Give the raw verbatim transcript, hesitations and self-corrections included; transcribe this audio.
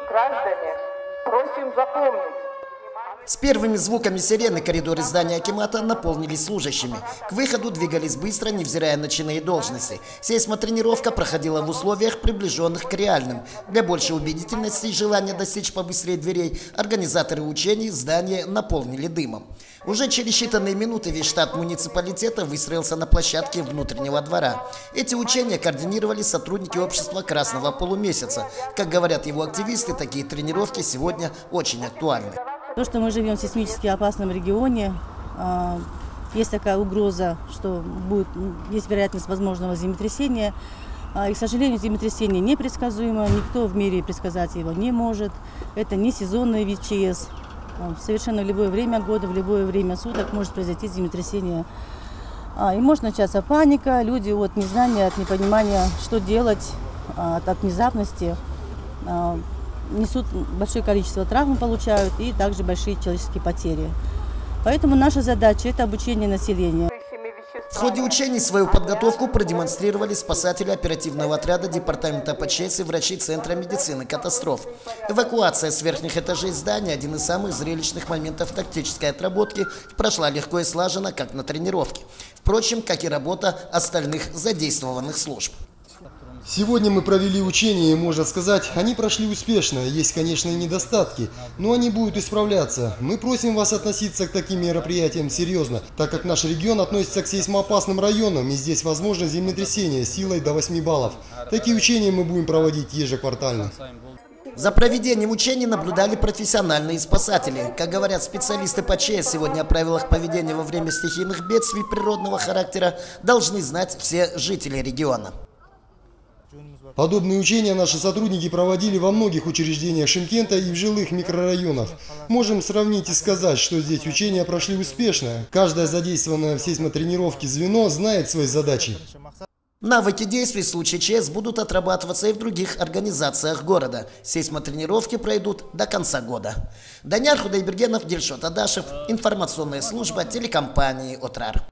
Граждане, просим запомнить. С первыми звуками сирены коридоры здания акимата наполнились служащими. К выходу двигались быстро, невзирая на чины и должности. Сейсмотренировка проходила в условиях, приближенных к реальным. Для большей убедительности и желания достичь побыстрее дверей, организаторы учений здание наполнили дымом. Уже через считанные минуты весь штат муниципалитета выстроился на площадке внутреннего двора. Эти учения координировали сотрудники общества Красного Полумесяца. Как говорят его активисты, такие тренировки сегодня очень актуальны. То, что мы живем в сейсмически опасном регионе, есть такая угроза, что будет, есть вероятность возможного землетрясения. И, к сожалению, землетрясение непредсказуемо, никто в мире предсказать его не может. Это не сезонный вид ЧС. Совершенно в любое время года, в любое время суток может произойти землетрясение. И может начаться паника, люди от незнания, от непонимания, что делать, от, от внезапности, несут большое количество травм, получают и также большие человеческие потери. Поэтому наша задача – это обучение населения. В ходе учений свою подготовку продемонстрировали спасатели оперативного отряда департамента ПЧС и врачи Центра медицины катастроф. Эвакуация с верхних этажей здания – один из самых зрелищных моментов тактической отработки, прошла легко и слаженно, как на тренировке. Впрочем, как и работа остальных задействованных служб. Сегодня мы провели учения, и, можно сказать, они прошли успешно. Есть, конечно, и недостатки, но они будут исправляться. Мы просим вас относиться к таким мероприятиям серьезно, так как наш регион относится к сейсмоопасным районам, и здесь возможно землетрясение силой до восьми баллов. Такие учения мы будем проводить ежеквартально. За проведением учений наблюдали профессиональные спасатели. Как говорят специалисты по ЧС, сегодня о правилах поведения во время стихийных бедствий природного характера должны знать все жители региона. Подобные учения наши сотрудники проводили во многих учреждениях Шымкента и в жилых микрорайонах. Можем сравнить и сказать, что здесь учения прошли успешно. Каждое задействованное в сейсмотренировке звено знает свои задачи. Навыки действий в случае ЧС будут отрабатываться и в других организациях города. Сейсмотренировки пройдут до конца года. Даниил Худайбергенов, Дильшот Адашев, информационная служба телекомпании «Отрар».